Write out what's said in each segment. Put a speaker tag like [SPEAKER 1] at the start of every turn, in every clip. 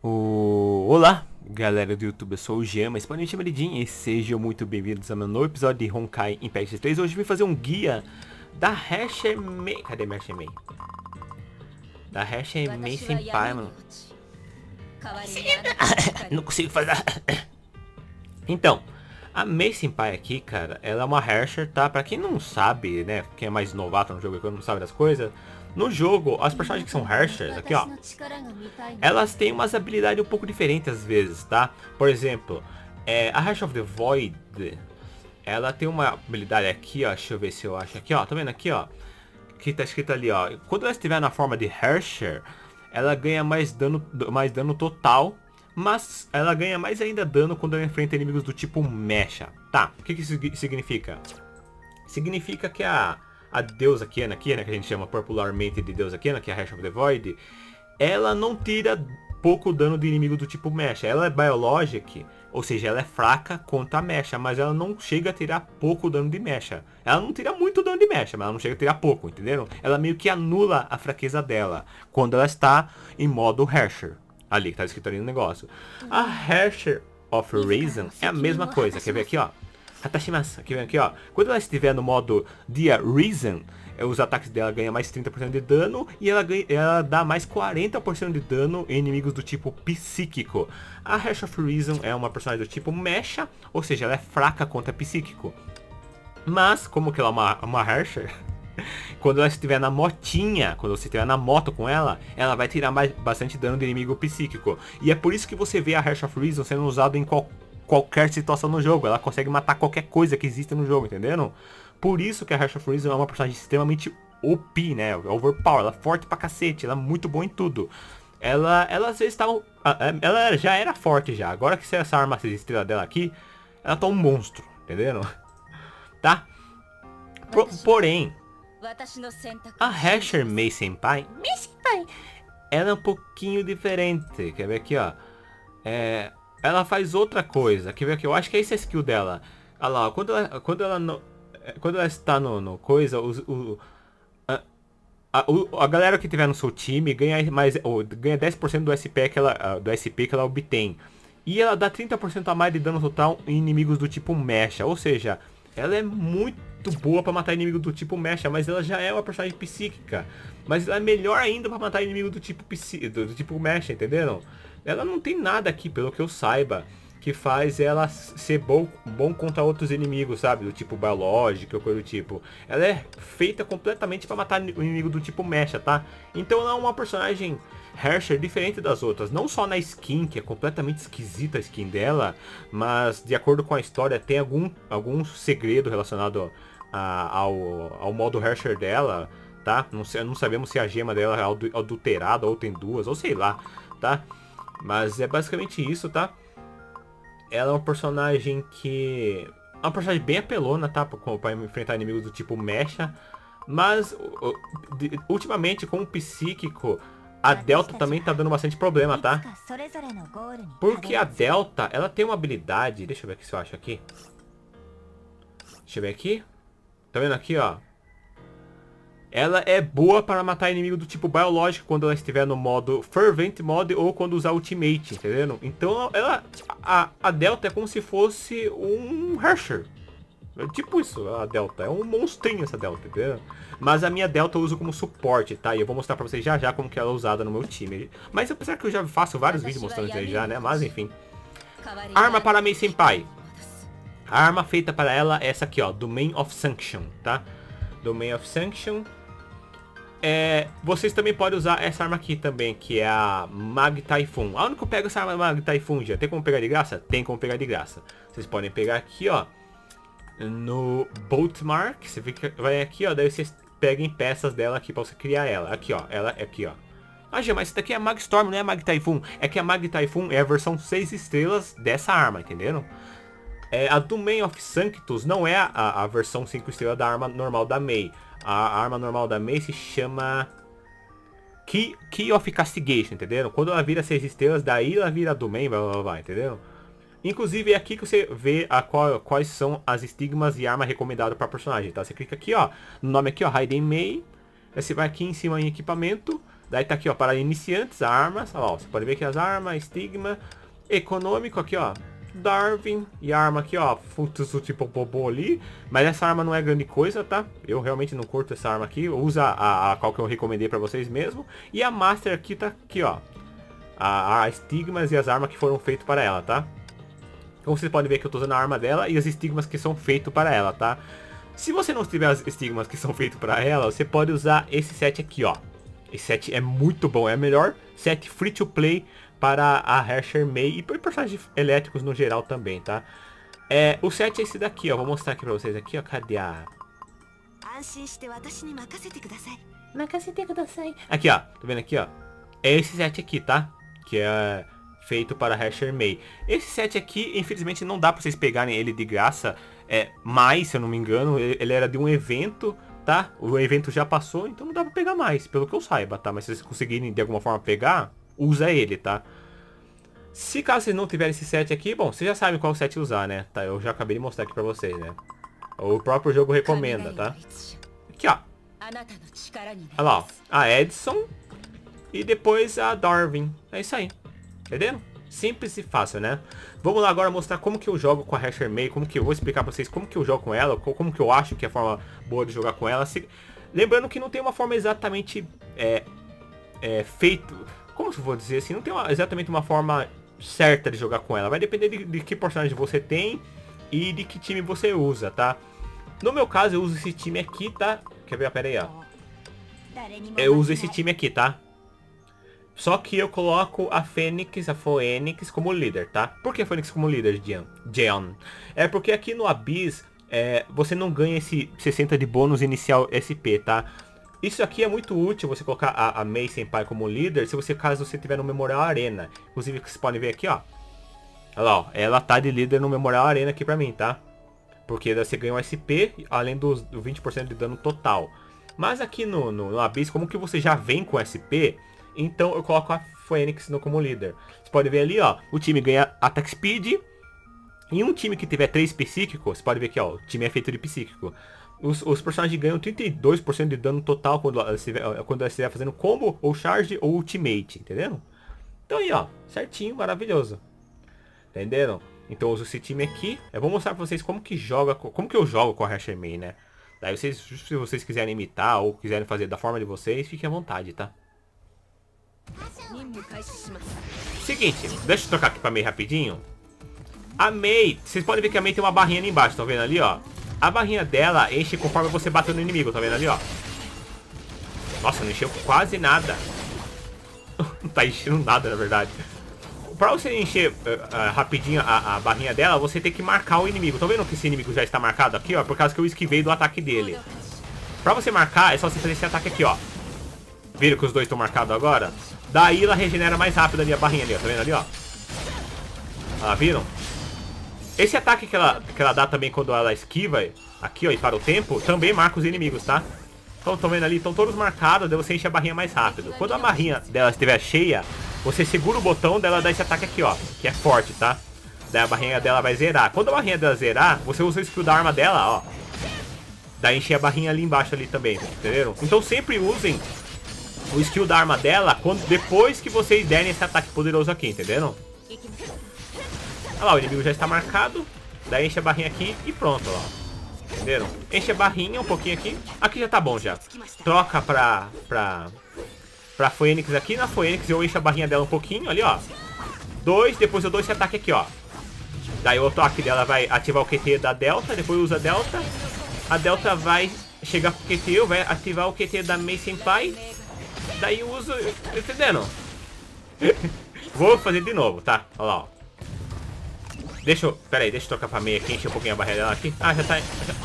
[SPEAKER 1] Olá, galera do YouTube, eu sou o Jean, mas podem me chamar de Jin e sejam muito bem-vindos a meu novo episódio de Honkai Impact 3. Hoje eu vim fazer um guia da Hasher Mei. Cadê minha Hasher Mei? Da Hasher Mei Senpai, mano. Não consigo fazer. Então, a Mei Senpai aqui, cara, ela é uma Hasher, tá? Pra quem não sabe, né, quem é mais novato no jogo e não sabe das coisas, no jogo, as personagens que são Hashers, aqui ó, elas têm umas habilidades um pouco diferentes às vezes, tá? Por exemplo, a Hash of the Void, ela tem uma habilidade aqui, ó, deixa eu ver se eu acho aqui, ó, tá vendo aqui, ó, que tá escrito ali, ó, quando ela estiver na forma de Hasher, ela ganha mais dano total, mas ela ganha mais ainda dano quando ela enfrenta inimigos do tipo Mecha. Tá, o que isso significa? Significa que a deusa Kiana aqui, né, que a gente chama popularmente de deusa Kiana, que é a Hash of the Void, ela não tira pouco dano de inimigo do tipo Mecha. Ela é Biologic, ou seja, ela é fraca contra a Mecha, mas ela não chega a tirar pouco dano de Mecha. Ela não tira muito dano de Mecha, mas ela não chega a tirar pouco, entenderam? Ela meio que anula a fraqueza dela quando ela está em modo Hasher. Ali, que tá escrito ali no negócio. A Hasher of Reason é a mesma coisa. Quer ver aqui, ó? Hatashimasu, aqui vem aqui, ó. Quando ela estiver no modo Dia Reason, os ataques dela ganham mais 30% de dano e ela dá mais 40% de dano em inimigos do tipo psíquico. A Hash of Reason é uma personagem do tipo Mecha, ou seja, ela é fraca contra psíquico. Mas, como que ela é uma Hasher, quando ela estiver na motinha, quando você estiver na moto com ela, ela vai tirar bastante dano de inimigo psíquico. E é por isso que você vê a Hash of Reason sendo usada em qualquer situação no jogo. Ela consegue matar qualquer coisa que exista no jogo, entenderam? Por isso que a Hash of Reason é uma personagem extremamente OP, né? Overpower, ela é forte pra cacete, ela é muito boa em tudo. Ela às vezes tá... Ela já era forte já. Agora que essa arma estrela dela aqui, ela tá um monstro, entenderam? Tá? Porém, a Hasher Mei Senpai, ela é um pouquinho diferente. Quer ver aqui, ó? Ela faz outra coisa. Quer ver aqui? Eu acho que é esse a skill dela. Olha lá, quando ela está no coisa, a galera que tiver no seu time ganha 10% do SP que ela obtém. E ela dá 30% a mais de dano total em inimigos do tipo Mecha. Ou seja, ela é muito boa para matar inimigo do tipo Mecha, mas ela já é uma personagem psíquica. Mas ela é melhor ainda para matar inimigo do tipo Mecha, entenderam? Ela não tem nada aqui, pelo que eu saiba, que faz ela ser bom contra outros inimigos, sabe? Do tipo biológico ou coisa do tipo. Ela é feita completamente para matar o inimigo do tipo Mecha, tá? Então ela é uma personagem Hasher diferente das outras. Não só na skin, que é completamente esquisita a skin dela, mas de acordo com a história tem algum segredo relacionado ao modo Hasher dela, tá? Não sabemos se a gema dela é adulterada ou tem duas, ou sei lá, tá? Mas é basicamente isso, tá? Ela é uma personagem que... é uma personagem bem apelona, tá? Pra enfrentar inimigos do tipo Mecha. Mas, ultimamente, com o psíquico, a Delta também tá dando bastante problema, tá? Porque a Delta, ela tem uma habilidade... Deixa eu ver aqui se eu acho aqui. Deixa eu ver aqui. Tá vendo aqui, ó? Ela é boa para matar inimigo do tipo biológico quando ela estiver no modo Fervent Mode ou quando usar Ultimate, entendeu? Então a Delta é como se fosse um Hasher. É tipo isso, a Delta. É um monstrinho essa Delta, entendeu? Mas a minha Delta eu uso como suporte, tá? E eu vou mostrar pra vocês já como que ela é usada no meu time. Mas apesar que eu já faço vários vídeos mostrando isso aí já, né? Mas enfim. Arma para Mei Senpai. A arma feita para ela é essa aqui, ó. Domain of Sanction, tá? Domain of Sanction. Vocês também podem usar essa arma aqui também, que é a Mag Typhoon. Aonde que eu pego essa arma Mag Typhoon já? Tem como pegar de graça? Tem como pegar de graça. Vocês podem pegar aqui, ó, no Bolt Mark. Você vai aqui, ó, daí vocês peguem peças dela aqui pra você criar ela. Aqui, ó, ela é aqui, ó. Ah, Gê, mas isso daqui é Mag Storm, não é Mag Typhoon. É que a Mag Typhoon é a versão 6 estrelas dessa arma, entenderam? A Domain of Sanctus não é a versão 5 estrelas da arma normal da Mei. A arma normal da Mei se chama Key of Castigation, entenderam? Quando ela vira 6 estrelas, daí ela vira Domain, blá blá blá, entenderam? Inclusive é aqui que você vê quais são as estigmas e arma recomendada para personagem, tá? Você clica aqui, ó, no nome aqui, ó, Raiden Mei. Aí você vai aqui em cima em equipamento, Daí tá aqui, ó, para iniciantes, armas. Ó, você pode ver que as armas, estigma, econômico aqui, ó. Darwin e arma aqui, ó, futuso tipo bobo ali. Mas essa arma não é grande coisa, tá? Eu realmente não curto essa arma aqui. Usa a qual que eu recomendei pra vocês mesmo. E a Master aqui tá aqui, ó. A estigmas e as armas que foram feitas para ela, tá? Então vocês podem ver que eu tô usando a arma dela e as estigmas que são feitos para ela, tá? Se você não tiver as estigmas que são feitos para ela, você pode usar esse set aqui, ó. Esse set é muito bom, é o melhor set free to play para a Herrscher Mei e para personagens elétricos no geral também, tá? O set é esse daqui, ó. Vou mostrar aqui pra vocês aqui, ó. Cadê a... Aqui, ó. Tá vendo aqui, ó? É esse set aqui, tá? Que é feito para a Herrscher Mei. Esse set aqui, infelizmente, não dá pra vocês pegarem ele de graça. Mas, se eu não me engano, ele era de um evento, tá? O evento já passou, então não dá pra pegar mais, pelo que eu saiba, tá? Mas se vocês conseguirem de alguma forma pegar, usa ele, tá? Se caso vocês não tiverem esse set aqui, bom, vocês já sabem qual set usar, né? Tá, eu já acabei de mostrar aqui pra vocês, né? O próprio jogo recomenda, tá? Aqui, ó. Olha lá, ó. A Edson e depois a Darwin. É isso aí. Entendeu? Simples e fácil, né? Vamos lá agora mostrar como que eu jogo com a Herrscher Mei, como que eu vou explicar pra vocês como que eu jogo com ela, como que eu acho que é a forma boa de jogar com ela. Lembrando que não tem uma forma exatamente feito... Como eu vou dizer assim? Não tem exatamente uma forma certa de jogar com ela. Vai depender de que personagem você tem e de que time você usa, tá? No meu caso, eu uso esse time aqui, tá? Quer ver? Pera aí, ó. Eu uso esse time aqui, tá? Só que eu coloco a Fênix como líder, tá? Por que a Fênix como líder, Jeon? É porque aqui no Abyss, você não ganha esse 60 de bônus inicial SP, tá? Isso aqui é muito útil, você colocar a Mei Senpai como líder, caso você tiver no Memorial Arena. Inclusive, vocês podem ver aqui, ó. Olha lá, ó. Ela tá de líder no Memorial Arena aqui pra mim, tá? Porque você ganha um SP, além do 20% de dano total. Mas aqui no Abyss, como que você já vem com SP, então eu coloco a Fênix como líder. Você pode ver ali, ó. O time ganha Attack Speed. E um time que tiver 3 psíquicos, você pode ver aqui, ó. O time é feito de psíquico. Os personagens ganham 32% de dano total quando ela estiver fazendo combo, ou charge, ou ultimate, entenderam? Então aí, ó, certinho, maravilhoso. Entenderam? Então eu uso esse time aqui. Eu vou mostrar pra vocês como que eu jogo com a Herrscher Mei, né? Daí se vocês quiserem imitar, ou quiserem fazer da forma de vocês, fiquem à vontade, tá? Seguinte, deixa eu trocar aqui pra Mei rapidinho. A Mei, vocês podem ver que a Mei tem uma barrinha ali embaixo, estão vendo ali, ó? A barrinha dela enche conforme você bate no inimigo, tá vendo ali, ó? Nossa, não encheu quase nada. Não tá enchendo nada, na verdade. Pra você encher rapidinho a barrinha dela, você tem que marcar o inimigo. Tá vendo que esse inimigo já está marcado aqui, ó? Por causa que eu esquivei do ataque dele. Pra você marcar, é só você fazer esse ataque aqui, ó. Viram que os dois estão marcados agora? Daí ela regenera mais rápido ali a barrinha ali, ó. Tá vendo ali, ó? Ah, viram? Esse ataque que ela dá também quando ela esquiva, aqui ó, e para o tempo, também marca os inimigos, tá? Então, estão vendo ali? Estão todos marcados, daí você enche a barrinha mais rápido. Quando a barrinha dela estiver cheia, você segura o botão dela dar esse ataque aqui, ó, que é forte, tá? Daí a barrinha dela vai zerar. Quando a barrinha dela zerar, você usa o skill da arma dela, ó. Daí encher a barrinha ali embaixo ali também, entenderam? Então sempre usem o skill da arma dela depois que vocês derem esse ataque poderoso aqui, entenderam? Olha lá, o inimigo já está marcado. Daí enche a barrinha aqui e pronto, ó. Entenderam? Enche a barrinha um pouquinho aqui. Aqui já tá bom já. Troca pra Fênix aqui. Na Fênix eu encho a barrinha dela um pouquinho ali, ó. Depois eu dou esse ataque aqui, ó. Daí o ataque dela vai ativar o QT da Delta. Depois usa a Delta. A Delta vai chegar pro QT, vai ativar o QT da Mei Senpai. Daí eu uso... Entendendo? Vou fazer de novo, tá? Olha lá, ó. Pera aí, deixa eu trocar pra Mei aqui, encher um pouquinho a barreira dela aqui. Ah, já tá...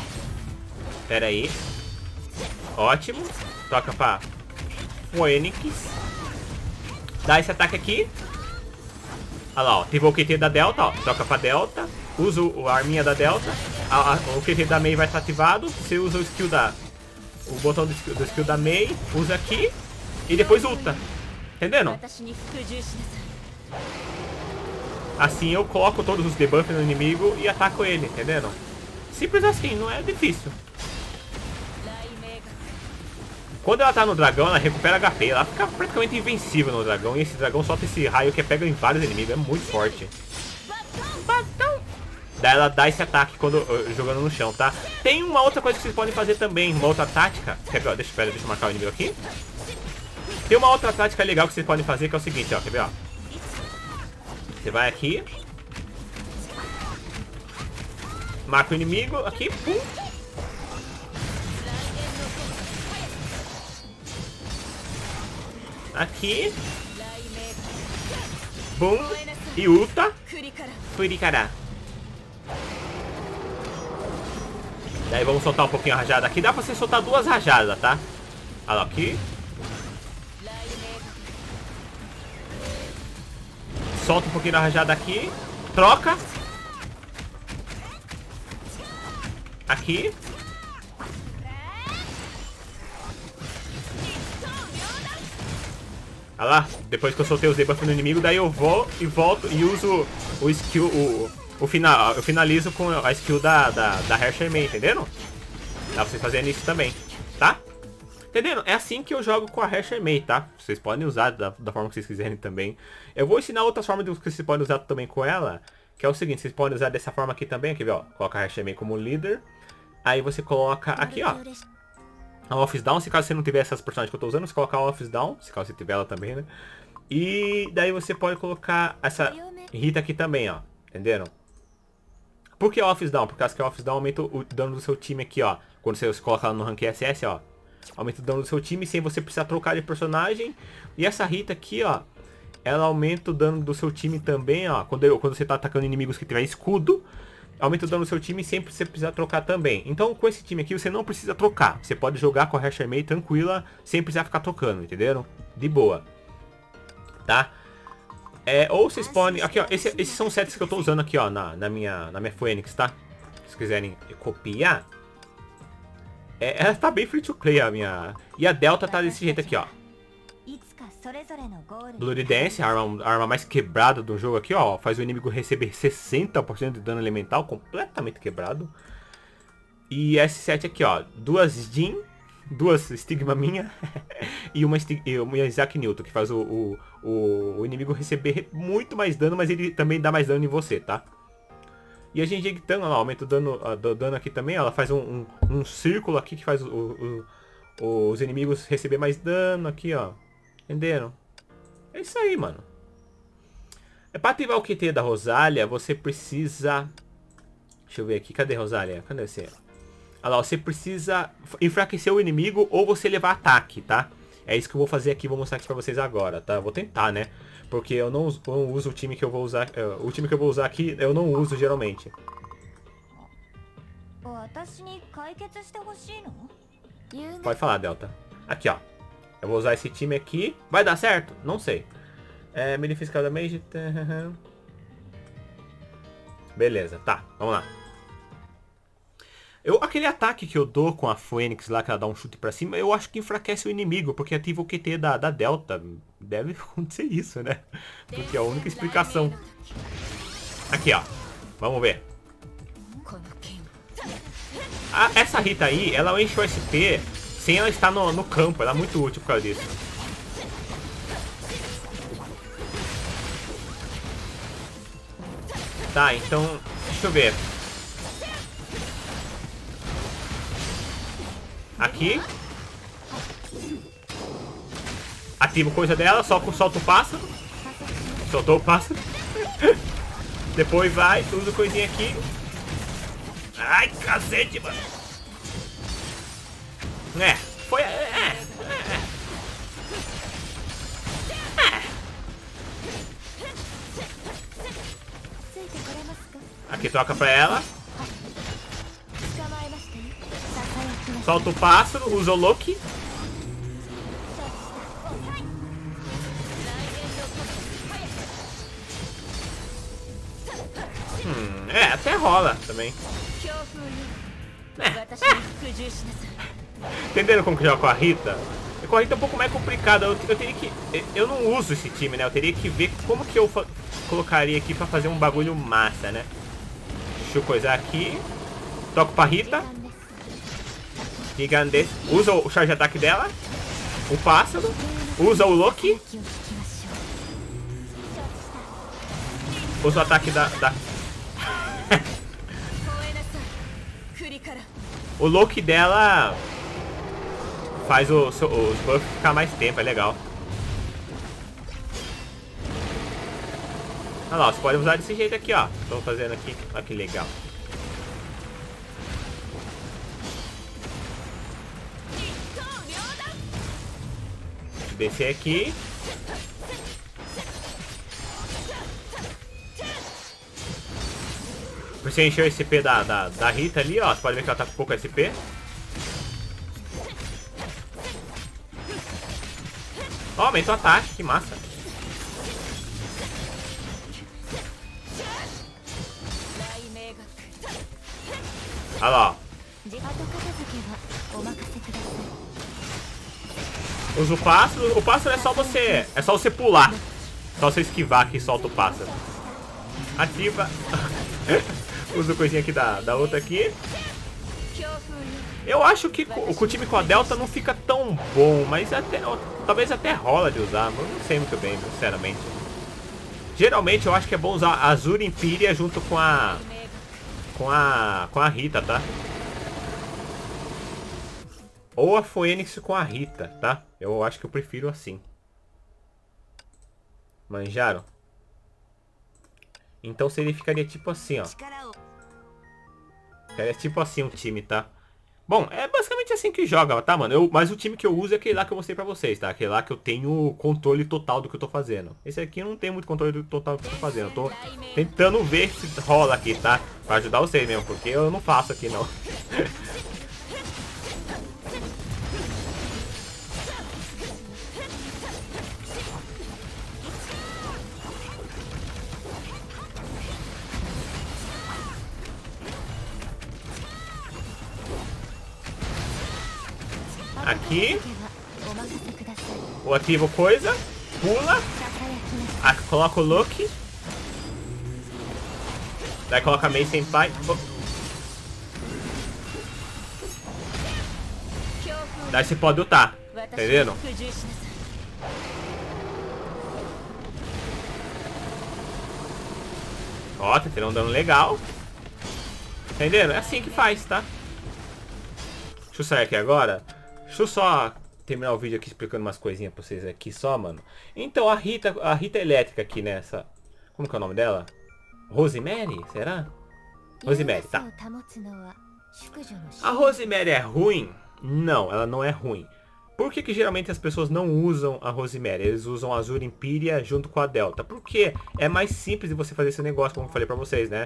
[SPEAKER 1] Pera aí. Ótimo. Toca pra Fênix. Dá esse ataque aqui. Olha lá, ó. Ativou o QT da Delta, ó. Toca pra Delta. Usa a arminha da Delta. O QT da Mei vai estar ativado. Você usa o skill o botão do skill da Mei. Usa aqui. E depois ulta. Entendendo? Assim eu coloco todos os debuffs no inimigo e ataco ele, entendendo? Simples assim, não é difícil. Quando ela tá no dragão, ela recupera HP. Ela fica praticamente invencível no dragão. E esse dragão solta esse raio que pega em vários inimigos. É muito forte. Daí ela dá esse ataque quando jogando no chão, tá? Tem uma outra coisa que vocês podem fazer também. Uma outra tática. Quer ver, ó, deixa eu marcar o inimigo aqui. Tem uma outra tática legal que vocês podem fazer, que é o seguinte, ó. Quer ver, ó? Você vai aqui. Marca o inimigo aqui. Pum. Aqui. Bum. E ulta. Furikara. Daí vamos soltar um pouquinho a rajada aqui. Dá pra você soltar 2 rajadas, tá? Olha lá, aqui. Solta um pouquinho da rajada aqui. Troca. Aqui. Olha lá, depois que eu soltei os debuffs no inimigo, daí eu vou e volto e uso o skill, eu finalizo com a skill da Herrscher Mei, entenderam? Dá pra vocês fazerem isso também, tá? Entenderam? É assim que eu jogo com a Herrscher Mei, tá? Vocês podem usar da forma que vocês quiserem também. Eu vou ensinar outras formas que vocês podem usar também com ela, que é o seguinte, vocês podem usar dessa forma aqui também, aqui, ó. Coloca a Herrscher Mei como líder, aí você coloca aqui, ó. A Office Down, se caso você não tiver essas personagens que eu tô usando, você coloca a Office Down, se caso você tiver ela também, né? E daí você pode colocar essa Rita aqui também, ó. Entenderam? Por que a Office Down? Por causa que a Office Down aumenta o dano do seu time aqui, ó. Quando você coloca ela no rank SS, ó. Aumenta o dano do seu time sem você precisar trocar de personagem. E essa Rita aqui, ó. Ela aumenta o dano do seu time também, ó. Quando você tá atacando inimigos que tiver escudo. Aumenta o dano do seu time sem você precisar trocar também. Então com esse time aqui você não precisa trocar. Você pode jogar com a Herrscher Mei tranquila, sem precisar ficar trocando, entenderam? De boa. Tá? Ou vocês podem... Aqui, ó. Esses são sets que eu tô usando aqui, ó. Na minha Phoenix, tá? Se quiserem copiar. Ela tá bem free to play, a minha... E a Delta tá desse jeito aqui, ó. Bloody Dance, a arma mais quebrada do jogo aqui, ó. Faz o inimigo receber 60% de dano elemental, completamente quebrado. E S7 aqui, ó. 2 Jin, 2 Stigma minha e uma Isaac Newton, que faz o inimigo receber muito mais dano, mas ele também dá mais dano em você, tá? E a Genjigtan, ela aumenta o dano aqui também. Ela faz um círculo aqui que faz os inimigos receber mais dano aqui, ó. Entenderam? É isso aí, mano. Pra ativar o QT da Rosalia, você precisa... Deixa eu ver aqui. Cadê Rosalia? Cadê você? Olha lá, você precisa enfraquecer o inimigo ou você levar ataque, tá? É isso que eu vou fazer aqui, vou mostrar aqui pra vocês agora, tá? Eu vou tentar, né? Porque eu não uso o time que eu vou usar... O time que eu vou usar aqui, eu não uso geralmente. Pode falar, Delta. Aqui, ó. Eu vou usar esse time aqui. Vai dar certo? Não sei. Melee Physical Damage. Beleza, tá. Vamos lá. Aquele ataque que eu dou com a Phoenix lá, que ela dá um chute pra cima, eu acho que enfraquece o inimigo, porque ativa o QT da Delta. Deve acontecer isso, né? Porque é a única explicação. Aqui, ó. Vamos ver. Essa Rita aí, ela enche o SP sem ela estar no campo. Ela é muito útil por causa disso. Tá, então... Deixa eu ver. Aqui. Ativa coisa dela, solta o pássaro. Soltou o pássaro. Depois vai, usa coisinha aqui. Ai, cacete, mano. Foi... Aqui troca pra ela. Solta o pássaro, usa o Loki. Até rola também. Entenderam como que joga com a Rita? Com a Rita é um pouco mais complicado. Eu teria que... Eu não uso esse time, né? Eu teria que ver como que eu colocaria aqui pra fazer um bagulho massa, né? Deixa eu coisar aqui. Toco pra Rita. Gigantesco. Usa o charge ataque dela. O pássaro. Usa o Loki. Usa o ataque da... O Loki dela faz os buffs ficar mais tempo, é legal. Olha lá, você pode usar desse jeito aqui, ó. Estou fazendo aqui, olha que legal. Descer aqui. Pra você encher o SP da Rita ali, ó. Você pode ver que ela tá com pouco SP. Ó, aumentou o ataque, que massa. Olha lá, ó. Usa o pássaro. O pássaro é só você pular. Só você esquivar que solta o pássaro. Ativa. Usa a coisinha aqui da outra aqui. Eu acho que o time com a Delta não fica tão bom, mas talvez até rola de usar, mas não sei muito bem, sinceramente. Geralmente eu acho que é bom usar a Azure Imperia junto com a Rita, tá? Ou a Phoenix com a Rita, tá? Eu acho que eu prefiro assim. Manjaram? Então seria, ficaria tipo assim, ó. Ficaria tipo assim um time, tá? Bom, é basicamente assim que joga, tá, mano? Mas o time que eu uso é aquele lá que eu mostrei pra vocês, tá? Aquele lá que eu tenho controle total do que eu tô fazendo. Esse aqui eu não tenho muito controle total do que eu tô fazendo. Eu tô tentando ver se rola aqui, tá? Pra ajudar vocês mesmo, porque eu não faço aqui, não. Aqui. O ativo coisa. Pula. Aqui coloca o Loki. Daí coloca a Mei Senpai. Daí você pode ultar. Entendendo? Ó, tá tendo um dano legal. Entendendo? É assim que faz, tá? Deixa eu sair aqui agora. Deixa eu só terminar o vídeo aqui explicando umas coisinhas pra vocês aqui só, mano. Então, a Rita elétrica aqui nessa... Como que é o nome dela? Rosemary? Será? Rosemary, tá. A Rosemary é ruim? Não, ela não é ruim. Por que geralmente as pessoas não usam a Rosemary? Eles usam a Azure Imperia junto com a Delta. Porque é mais simples de você fazer esse negócio, como eu falei pra vocês, né?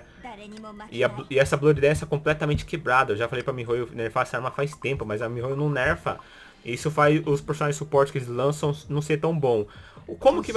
[SPEAKER 1] E essa Blood Dance é completamente quebrada. Eu já falei pra Mihoyo nerfar essa arma faz tempo, mas a Mihoyo não nerfa. Isso faz os personagens de suporte que eles lançam não ser tão bom. Como que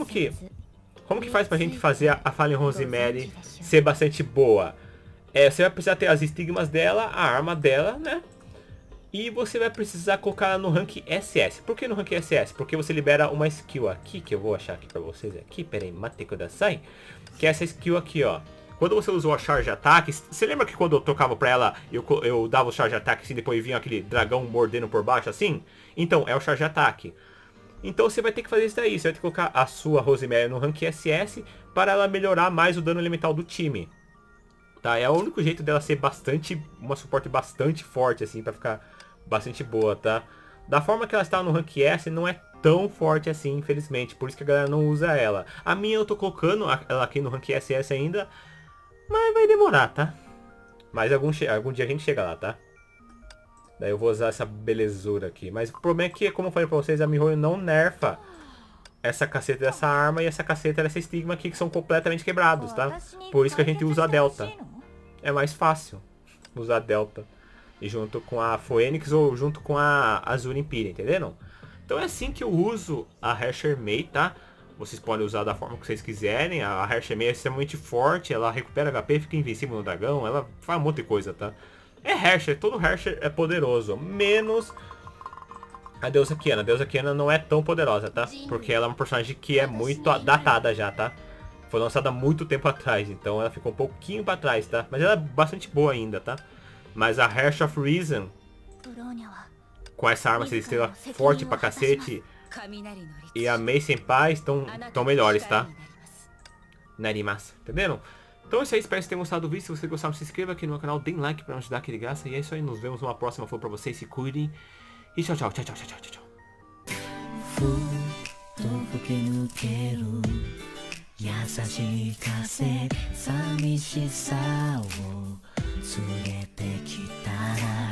[SPEAKER 1] faz pra gente fazer a Fallen Rosemary ser bastante boa? Você vai precisar ter as estigmas dela, a arma dela, né? E você vai precisar colocar no rank SS. Por que no rank SS? Porque você libera uma skill aqui, que eu vou achar aqui pra vocês aqui. Pera aí, Mate Kudasai. Que é essa skill aqui, ó. Quando você usou a Charge Attack, você lembra que quando eu tocava pra ela, eu dava o Charge Attack assim, depois vinha aquele dragão mordendo por baixo assim? Então, é o Charge Attack. Então você vai ter que fazer isso daí. Você vai ter que colocar a sua Rosemary no rank SS para ela melhorar mais o dano elemental do time. Tá? É o único jeito dela ser uma suporte bastante forte assim, pra ficar bastante boa, tá? Da forma que ela está no rank S, não é tão forte assim, infelizmente. Por isso que a galera não usa ela. A minha eu tô colocando ela aqui no rank SS ainda, mas vai demorar, tá? Mas algum dia a gente chega lá, tá? Daí eu vou usar essa belezura aqui. Mas o problema é que, como eu falei pra vocês, a Mihoyo não nerfa essa caceta dessa arma e essa caceta dessa estigma aqui, que são completamente quebrados, tá? Por isso que a gente usa a Delta. É mais fácil usar a Delta. E junto com a Phoenix ou junto com a Azure Imperia, entenderam? Então é assim que eu uso a Hersher Mei, tá? Vocês podem usar da forma que vocês quiserem. A Hersher Mei é extremamente forte, ela recupera HP, fica invencível no dragão, ela faz um monte de coisa, tá? É Hersher, todo Hersher é poderoso, menos a deusa Kiana. A deusa Kiana não é tão poderosa, tá? Porque ela é uma personagem que é muito datada já, tá? Foi lançada há muito tempo atrás, então ela ficou um pouquinho pra trás, tá? Mas ela é bastante boa ainda, tá? Mas a Hersher of Reason Com essa arma Estrela forte pra cacete. E a Mei Senpai estão melhores, tá? Narimasu, entenderam? Então é isso aí, espero que vocês tenham gostado do vídeo. Se você gostar, se inscreva aqui no meu canal, deem like pra ajudar aquele graça. E é isso aí, nos vemos numa próxima. Falou pra vocês, se cuidem. E tchau, tchau, tchau, tchau, tchau, tchau, tchau.
[SPEAKER 2] 優しい風寂しさを連れてきたら